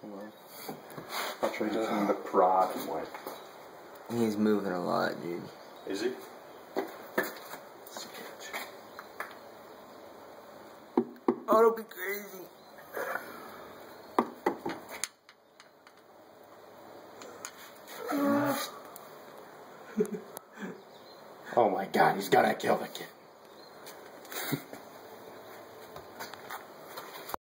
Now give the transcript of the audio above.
I'll try using the prod and like. He's moving a lot, dude. Is he? Oh, don't be crazy. Oh my god, he's gonna kill the kid.